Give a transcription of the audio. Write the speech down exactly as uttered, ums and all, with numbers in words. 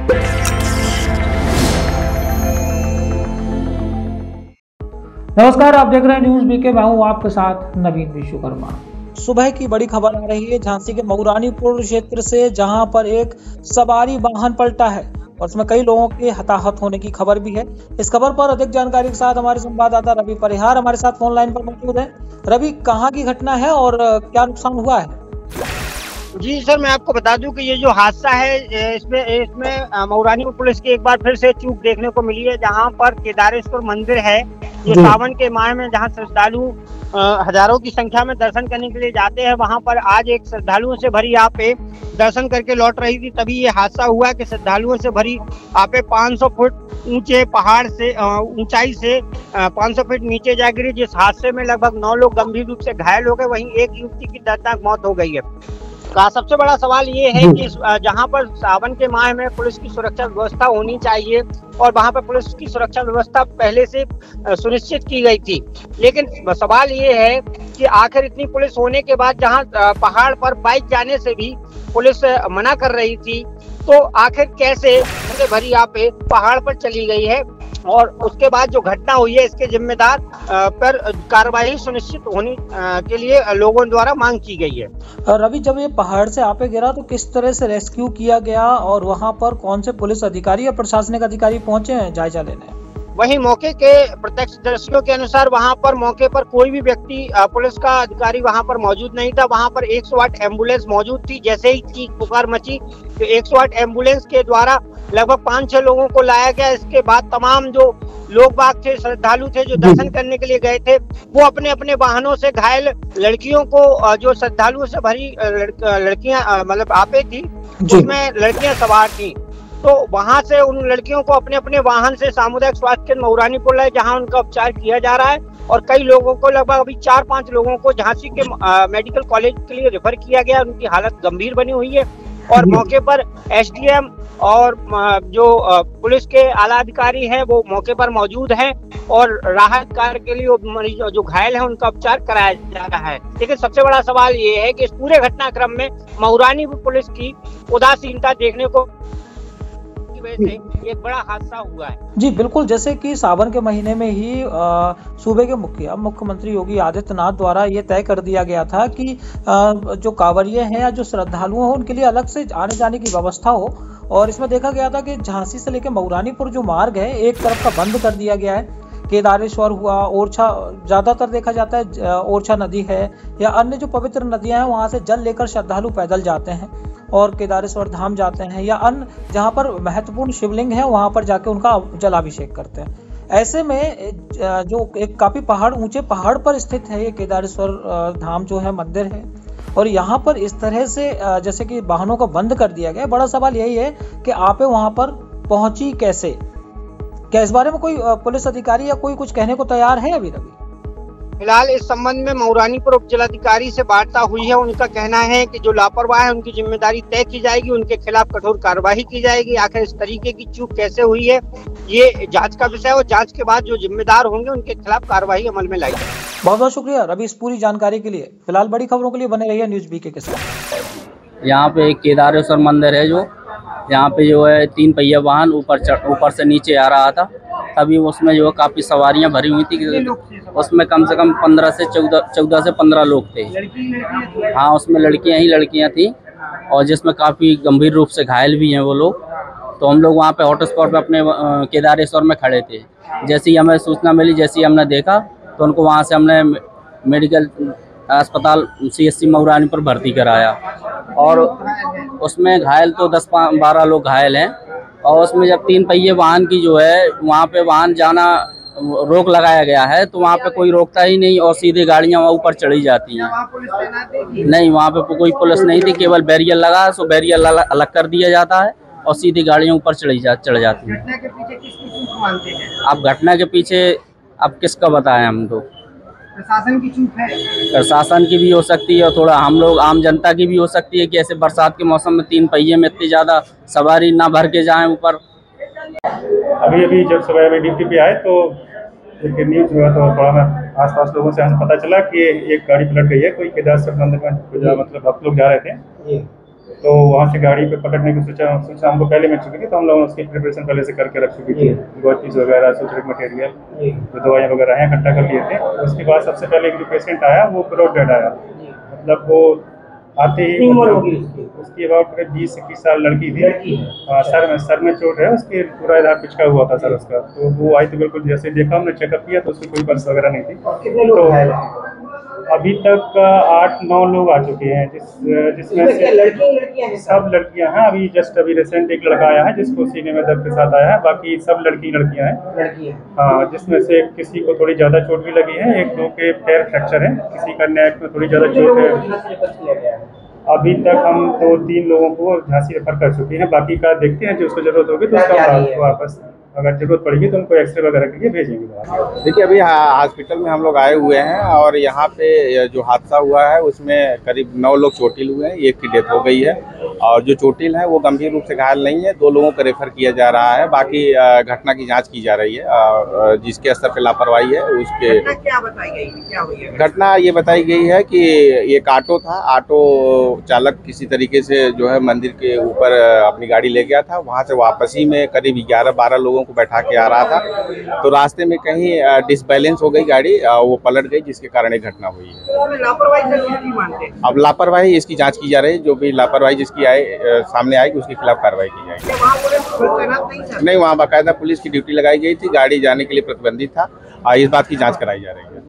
नमस्कार, आप देख रहे हैं न्यूज बीके। मैं हूं आपके साथ नवीन विश्वकर्मा। सुबह की बड़ी खबर आ रही है झांसी के मऊरानीपुर क्षेत्र से, जहां पर एक सवारी वाहन पलटा है और उसमें कई लोगों के हताहत होने की खबर भी है। इस खबर पर अधिक जानकारी के साथ हमारे संवाददाता रवि परिहार हमारे साथ फोन लाइन पर मौजूद है। रवि, कहां की घटना है और क्या नुकसान हुआ है? जी सर, मैं आपको बता दूं कि ये जो हादसा है इसमें इसमें मऊरानीपुर पुलिस की एक बार फिर से चूक देखने को मिली है। जहां पर केदारेश्वर मंदिर है, जो सावन के माह में जहां श्रद्धालु हजारों की संख्या में दर्शन करने के लिए जाते हैं, वहां पर आज एक श्रद्धालुओं से भरी आपे दर्शन करके लौट रही थी। तभी ये हादसा हुआ कि श्रद्धालुओं से भरी आपे पाँच सौ फुट ऊंचे पहाड़ से ऊंचाई से पाँच सौ फीट नीचे जा गिरी, जिस हादसे में लगभग नौ लोग गंभीर रूप से घायल हो गए। वहीं एक युवती की दर्दनाक मौत हो गई है। का सबसे बड़ा सवाल ये है कि जहां पर सावन के माह में पुलिस की सुरक्षा व्यवस्था होनी चाहिए और वहां पर पुलिस की सुरक्षा व्यवस्था पहले से सुनिश्चित की गई थी, लेकिन सवाल ये है कि आखिर इतनी पुलिस होने के बाद जहां पहाड़ पर बाइक जाने से भी पुलिस मना कर रही थी, तो आखिर कैसे भरी आपे पहाड़ पर चली गई है और उसके बाद जो घटना हुई है इसके जिम्मेदार पर कार्रवाई सुनिश्चित होने के लिए लोगों द्वारा मांग की गई है। रवि, जब ये पहाड़ से आपे गिरा तो किस तरह से रेस्क्यू किया गया और वहां पर कौन से पुलिस अधिकारी या प्रशासनिक अधिकारी पहुंचे हैं जायजा लेने? वहीं मौके के प्रत्यक्षदर्शियों के अनुसार वहां पर मौके पर कोई भी व्यक्ति पुलिस का अधिकारी वहां पर मौजूद नहीं था। वहां पर एक सौ आठ एम्बुलेंस मौजूद थी। जैसे ही चीख पुकार मची तो एक सौ आठ एम्बुलेंस के द्वारा लगभग पाँच छह लोगों को लाया गया। इसके बाद तमाम जो लोग बाग थे, श्रद्धालु थे, जो दर्शन करने के लिए गए थे, वो अपने अपने वाहनों से घायल लड़कियों को, जो श्रद्धालुओं से भरी लड़कियां मतलब आपे थी, उसमें लड़कियां सवार थी, तो वहां से उन लड़कियों को अपने अपने वाहन से सामुदायिक स्वास्थ्य केंद्र मऊरानीपुर लाए, जहां उनका उपचार किया जा रहा है। और कई लोगों को, लगभग अभी चार पांच लोगों को झांसी के आ, मेडिकल कॉलेज के लिए रेफर किया गया। उनकी हालत गंभीर बनी हुई है और मौके पर एसडीएम और जो पुलिस के आला अधिकारी हैं वो मौके पर मौजूद हैं और राहत कार्य के लिए मरीज जो घायल हैं उनका उपचार कराया जा रहा है। लेकिन सबसे बड़ा सवाल ये है कि इस पूरे घटनाक्रम में मऊरानीपुर पुलिस की उदासीनता देखने को से एक बड़ा हादसा हुआ है। जी बिल्कुल, जैसे कि सावन के महीने में ही सूबे के मुखिया मुख्यमंत्री योगी आदित्यनाथ द्वारा ये तय कर दिया गया था कि आ, जो कांवरिये हैं या जो श्रद्धालु हैं उनके लिए अलग से आने जाने की व्यवस्था हो। और इसमें देखा गया था कि झांसी से लेकर मऊरानीपुर जो मार्ग है एक तरफ का बंद कर दिया गया है। केदारेश्वर हुआ, ओरछा, ज्यादातर देखा जाता है ओरछा नदी है या अन्य जो पवित्र नदियां हैं वहां से जल लेकर श्रद्धालु पैदल जाते हैं और केदारेश्वर धाम जाते हैं या अन्य जहां पर महत्वपूर्ण शिवलिंग है वहां पर जाके उनका जलाभिषेक करते हैं। ऐसे में जो एक काफी पहाड़ ऊंचे पहाड़ पर स्थित है ये केदारेश्वर धाम जो है मंदिर है, और यहाँ पर इस तरह से जैसे कि वाहनों को बंद कर दिया गया। बड़ा सवाल यही है कि आप वहां पर पहुंची कैसे? क्या इस बारे में कोई पुलिस अधिकारी या कोई कुछ कहने को तैयार है अभी? रवि, फिलहाल इस संबंध में मऊरानीपुर उप जिलाधिकारी से वार्ता हुई है। उनका कहना है कि जो लापरवाह है उनकी जिम्मेदारी तय की जाएगी, उनके खिलाफ कठोर कार्रवाई की जाएगी। आखिर इस तरीके की चूक कैसे हुई है ये जांच का विषय है और जांच के बाद जो जिम्मेदार होंगे उनके खिलाफ कार्रवाई अमल में लाई जाएगी। बहुत बहुत शुक्रिया रवि इस पूरी जानकारी के लिए। फिलहाल बड़ी खबरों के लिए बने रहिए न्यूज बीके के साथ। यहाँ पे एक केदारेश्वर मंदिर है, जो यहाँ पे जो है तीन पहिया वाहन ऊपर ऊपर से नीचे आ रहा था, तभी उसमें जो काफ़ी सवारियां भरी हुई थी। उसमें कम से कम पंद्रह से चौदह चौदह से पंद्रह लोग थे। हाँ, उसमें लड़कियां ही लड़कियां थी और जिसमें काफ़ी गंभीर रूप से घायल भी हैं वो लोग। तो हम लोग वहाँ पे हॉटस्पॉट पे अपने केदारेश्वर में खड़े थे। जैसे ही हमें सूचना मिली, जैसे ही हमने देखा तो उनको वहाँ से हमने मेडिकल अस्पताल सी एस सी मऊरानीपुर भर्ती कराया और उसमें घायल तो दस बारह लोग घायल हैं। और उसमें जब तीन पहिए वाहन की जो है वहाँ पे वाहन जाना रोक लगाया गया है, तो वहाँ पे कोई रोकता ही नहीं और सीधे गाड़ियाँ वहाँ ऊपर चढ़ी जाती हैं। नहीं, वहाँ पे कोई पुलिस नहीं थी, केवल बैरियर लगा, सो बैरियर अलग कर दिया जाता है और सीधी गाड़ियाँ ऊपर चढ़ी जा चढ़ जाती हैं। घटना के पीछे किसकी चूक मानते हैं? अब घटना के पीछे अब किसका बताएं हम तो। प्रशासन की चूक है? प्रशासन की भी हो सकती है और थोड़ा हम लोग आम जनता की भी हो सकती है कि ऐसे बरसात के मौसम में तीन पहिए में इतनी ज़्यादा सवारी ना भर के जाएं ऊपर। अभी अभी जब सुबह में ड्यूटी पे आए तो एक न्यूज हुआ तो थोड़ा मैं आसपास लोगों से हमें पता चला कि एक गाड़ी पलट गई है। कोई केदारेश्वर मंदिर में मतलब भक्त लोग जा रहे थे तो वहाँ से गाड़ी पे पकड़ने की सोचा सोचा हमको पहले मिल चुकी थी, तो हम लोग उसकी प्रिपरेशन पहले से करके रख चुकी थी। गॉचीज वगैरह सूचरिक मटेरियल जो दवाइयाँ वगैरह हैं इकट्ठा कर लिए थे। उसके बाद सबसे पहले एक जो पेशेंट आया वो ब्रॉड डेड आया, मतलब वो आते ही मतलब उसकी अबाउट करीब बीस इक्कीस साल लड़की थी। हाँ, सर में सर में चोट है, उसके पूरा इधर पिचका हुआ था सर उसका। तो वो आई तो बिल्कुल जैसे देखा हमने चेकअप किया तो उसकी कोई पल्स वगैरह नहीं थी। तो अभी तक आठ नौ लोग आ चुके हैं, जिस जिसमें से लड़की सब लड़कियां हैं। अभी जस्ट अभी रिसेंट एक लड़का आया है जिसको सीने में दर्द के साथ आया है, बाकी सब लड़की लड़कियां हैं। हाँ, जिसमें से किसी को थोड़ी ज़्यादा चोट भी लगी है, एक दो के पैर फ्रैक्चर है, किसी का नेक में थोड़ी ज़्यादा चोट है। अभी तक हम दो तीन लोगों को झांसी रेफर कर चुके हैं, बाकी का देखते हैं जो उसको जरूरत होगी तो उसका वापस अगर जरूरत पड़ेगी तो उनको एक्सरे वगैरह के लिए भेजेंगे। देखिए अभी हॉस्पिटल में हम लोग आए हुए हैं और यहाँ पे जो हादसा हुआ है उसमें करीब नौ लोग चोटिल हुए हैं, एक की डेथ हो गई है और जो चोटिल हैं वो गंभीर रूप से घायल नहीं है। दो लोगों को रेफर किया जा रहा है, बाकी घटना की जांच की जा रही है। जिसके स्तर पे लापरवाही है उसके क्या बताई गई, क्या हुई है घटना ये बताई गई है कि एक ऑटो था, ऑटो चालक किसी तरीके से जो है मंदिर के ऊपर अपनी गाड़ी ले गया था, वहाँ से वापसी में करीब ग्यारह बारह लोगों को बैठा के आ रहा था, तो रास्ते में कहीं डिसबैलेंस हो गई गाड़ी, वो पलट गई जिसके कारण एक घटना हुई है। लापरवाही अब लापरवाही इसकी जांच की जा रही है, जो भी लापरवाही जिसकी आए सामने आएगी उसके खिलाफ कार्रवाई की जाएगी। नहीं, वहाँ बाकायदा पुलिस की ड्यूटी लगाई गई थी, गाड़ी जाने के लिए प्रतिबंधित था, इस बात की जाँच कराई जा रही है।